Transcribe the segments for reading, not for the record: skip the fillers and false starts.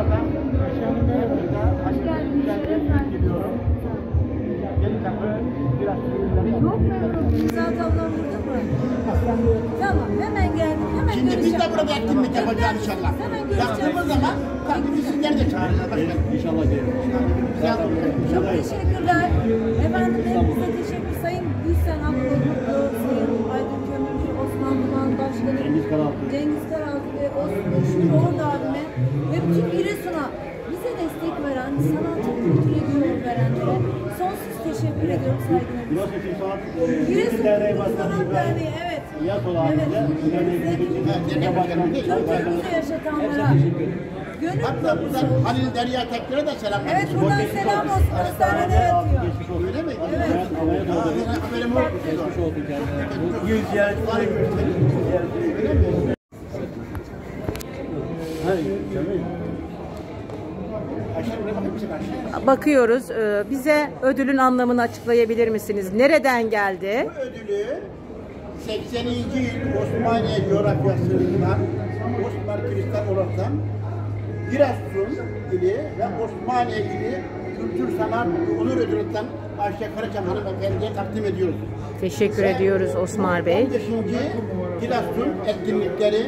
burada hoş geldiniz. Gidiyorum. Çok memnunum. Zaten ablam burada mı? Tamam, hemen geldim. Hemen Şimdi görüşeceğim. biz de burada etkinlik yapacağız inşallah. Hemen görüşeceğiz. Yaptığımız zaman tabii biz sizleri de çağıracağız. İnşallah geliriz. Çok teşekkürler. Efendim hepinize teşekkür. Sayın Gülsen Akkoğlu, Sayın Aydın Kömürcü, Osman Duman Başkanı, Cengiz Karaltı ve Şükrü Ordu abime ve bütün Giresun'a bize destek veren, sanatçı kültüre gönül verenlere sonsuz teşekkür ediyorum saygılarımla. Giresun Sanat Derneği, evet. Kültürümüzü yaşatanlara, gönül Hatta buradan Halil Derya Tekler'e de selamlar. evet, buradan selam olsun. Hastanede yatıyor. Öyle mi? Evet. Haberim yok. Geçmiş olsun kendine. Yüz ziyaretine Bakıyoruz. Bize ödülün anlamını açıklayabilir misiniz? Nereden geldi? Bu ödülü 80. yıl Osmaniye coğrafyasından Osman Kristal olaraktan Giresun ili ve Osmaniye ili Kültür Sanat Onur Ödülü'nden Ayşe Karaçam hanımefendiye takdim ediyoruz. Teşekkür ediyoruz Osman Bey. 15. Giresun etkinlikleri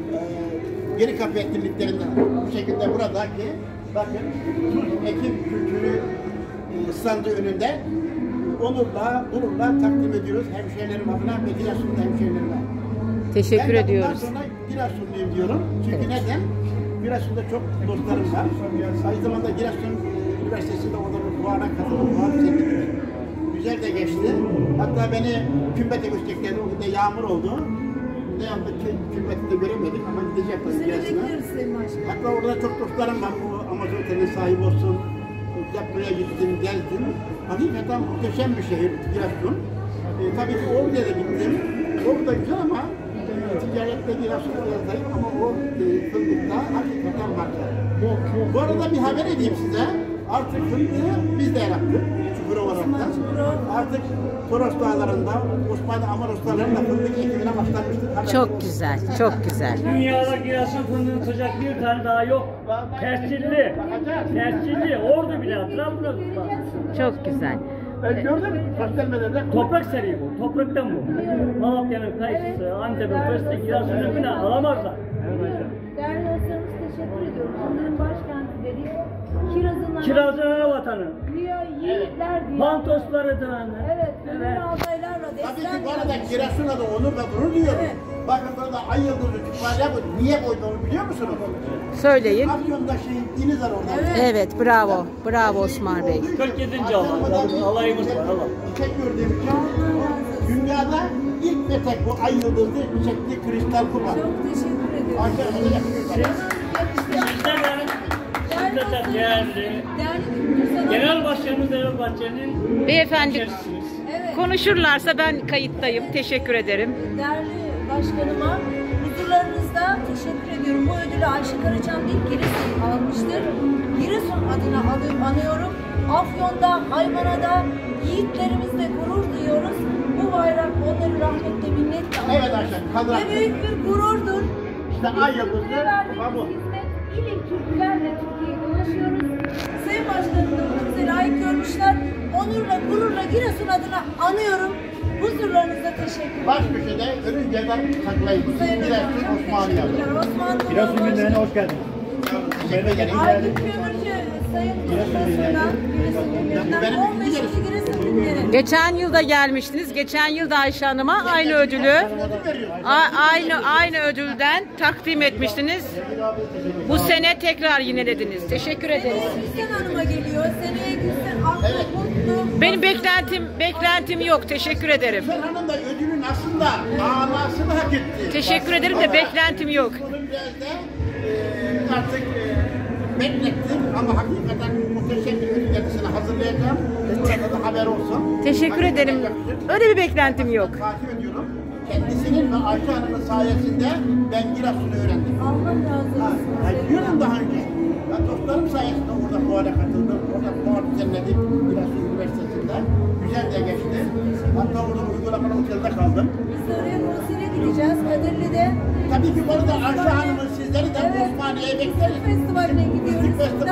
Geri Kapı etkinliklerinden bu şekilde buradaki bakın Tuz Ekim Kültürü standı önünde onurla, gururla takdim ediyoruz hemşehrilerim adına ve Giresun'da hemşehrilerime. Teşekkür ediyoruz. Ben bundan sonra Giresunluyum diyorum. Çünkü neden? Giresun'da çok dostlarım var. Aynı zamanda Giresun Üniversitesi'nde orada bir fuara katıldım. Güzel de geçti. Hatta beni kümbete götüreceklerdi. O gün de yağmur oldu. Ne yaptık? Kümbeti de göremedik ama gidecekler Giresun'a. Hatta orada çok dostlarım var. Bu Amazon Otel'in sahibi olsun. Buraya gittim, gezdim. Hakikaten muhteşem bir şehir Giresun. Tabii ki orada da gittim. Orada güzel ama ticarette Giresun'da zayıf ama o fındıkta hakikaten var. Bu arada bir haber edeyim size. Artık fındığı biz de yaptık. Çukurova'da. Artık Toros Dağları'nda Osmanlı Amaros Dağları'nda fındık ekimine başlamıştık. Çok güzel, çok güzel. Dünyada Giresun fındığını tutacak bir tane daha yok. Tescilli. Tescilli. Ordu bile Trabzon'da tutmaz. Çok güzel. Gördün mü? Sosyal medyada. Toprak seri bu. Topraktan bu. Malatya'nın kayısı, Antep'in fıstığı, Giresun'un günah alamazlar. Değerli dostlarımız teşekkür ediyorum. Onların başkenti dedik. Kirazın vatanı. Yiğitler diye. Pantosları da. Evet, gönül adaylarla Tabii destek ki bu arada Giresun'a da onur ve gurur duyuyorum. Evet. Bakın burada ay yıldızı kütüphane bu. Niye koydu onu biliyor musunuz? Söyleyin. Afyon'da şehitliğiniz var orada. Evet, bravo. Bravo Osman Bey. 47. alayımız var. Allah. Tek gördüğüm için dünyada ilk ve tek bu ay yıldızlı şekli kristal kupa. Çok teşekkür ediyorum. Aşağıda yapıyorlar. Sizler değerli. Genel Başkanımız Devlet Bahçeli'nin Beyefendi Evet. konuşurlarsa ben kayıttayım. Teşekkür ederim. Değerli başkanıma huzurlarınızda teşekkür ediyorum. Bu ödülü Ayşe Karaçam değil Giresun almıştır. Giresun adına anıyorum. Afyon'da, Haymana'da yiğitlerimizle gurur duyuyoruz. Bu bayrak onları rahmetle minnetle anıyoruz. Evet Ayşe, Ve büyük bir gururdur. İşte ay yıldızlı Türkiye'ye verdiğimiz bu. hizmet ilim türkülerle Türkiye'ye dolaşıyoruz. Sayın Başkanım da bize layık görmüşler. Onurla, gururla Giresun adına anıyorum. Huzurlarınıza teşekkür ederim. Baş köşede Örünce'den saklayın. Sayın Hocam Giresun çok Osmaniye. teşekkürler. Osman Giresun günlerine hoş geldiniz. Aydın Kömürcü Sayın Giresun'dan, Giresun günlerinden 15. Giresun günleri. Geçen yılda gelmiştiniz. Geçen yılda Ayşe Hanım'a aynı ödülü aynı ödülden takdim etmiştiniz. Bu sene tekrar yinelediniz. Teşekkür ederiz. Gülsen Hanım'a geliyor. Seneye Gülsen Aklı Mutlu. Benim beklentim yok. Teşekkür ederim. Gülsen Hanım da ödülün aslında alasını hak etti. Teşekkür ederim de beklentim yok. Bunu biraz da artık beklettim ama hakikaten muhteşem bir ödül kendisine hazırlayacağım. Burada da haber olsun. Teşekkür ederim. Öyle bir beklentim yok. Takip ediyorum. Kendisinin ve Ayşe Hanım'ın sayesinde ben Giresun'u öğrendim. Allah razı olsun. Biliyordum daha önce. Ben dostlarım sayesinde orada fuara katıldım. Orada fuar düzenledik Giresun Üniversitesi'nde. Güzel de geçti. Hatta orada uygulamalı otelde kaldım. Biz de oraya konsere gideceğiz. Kadirli'de. Tabii ki bu arada Ayşe Hanım'ın sizleri de Evet. Osmaniye'ye bekleriz. Festivaline gidiyoruz.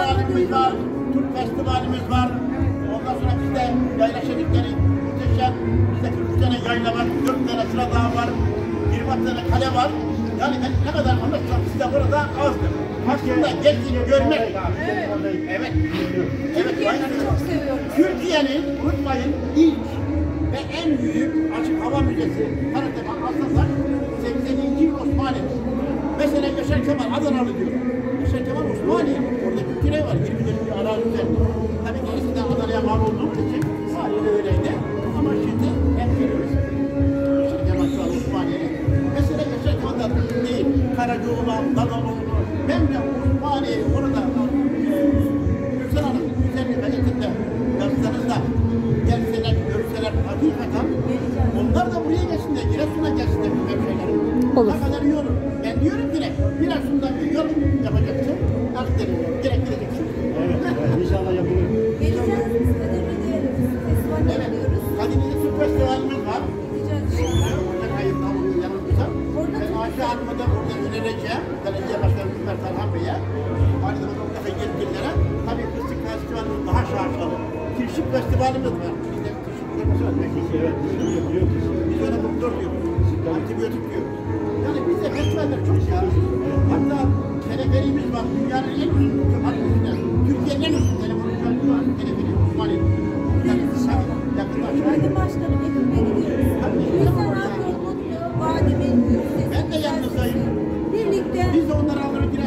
festivalimiz var, Türk festivalimiz var. Ondan sonra bizde yayla şenlikleri muhteşem. Bizde 43 tane yayla var, 4 tane sıra dağ var, 20 tane kale var. Yani ben ne kadar anlatsam size burada azdır. Aslında geldiğini görmek. Evet. Evet. Aynen öyle. Çok seviyorum. Türkiye'nin unutmayın ilk ve en büyük açık hava müzesi Karatepe Aslanlar 80. yıl Osmaniye. Mesela Yaşar Kemal Adanalı diyor. Yaşar Kemal Osmaniye. Orada bir küre var. 20 dönüm bir arazi üzerinde. Tabii ki eskiden Adana'ya mal olduğum için haliyle öyleydi. Ama şimdi hep geliyoruz. Yaşar Kemal şu an Osmaniye'nin. Mesela Yaşar Kemal'da değil. Karacaoğlan, Dadaloğlu. Ben de Osmaniye'yi orada Gülsen Hanım, güzellik gazetinde yazsanız da gelseler, görseler hakikaten onlar da buraya gelsinler, Giresun'a gelsinler bu hemşehrilerim. Olur. Ne kadar iyi olur. Ben diyorum ki Giresun'da bir yol yapacaksın, Akdeniz'e direkt gideceksin. Evet, inşallah yapılır. Geleceğiz biz Kadirli'ye festivalle Evet, gidiyoruz. Kadirli'de Türk Festivalimiz var. Gideceğiz inşallah. Ocak ayında onun yanımızda. Orada Ben Ayşe Hanım'a da orada önereceğim. Belediye Başkanı Hükümet Tarhan Bey'e. Aynı zamanda oradaki yetkililere. Tabii Kıstık Festivalimiz daha şaşalı. Tirşik Festivalimiz var. Bizde Tirşik görmesi var. Evet, biliyor musun? Biz ona doktor diyoruz. Antibiyotik diyoruz. Yani bizde festivaller çok ya. Hatta teleferiğimiz var. Dünyanın en uzun Türkiye'nin en uzun telefonu var. Teleferi Osmaniye. Gideriz inşallah. Yakında Aydın Başkanım Ekim'e gidiyoruz. Gülsen Akgül mutlu, Vadim'in yüksek. Ben de yanınızdayım. Birlikte Biz de onları alırız.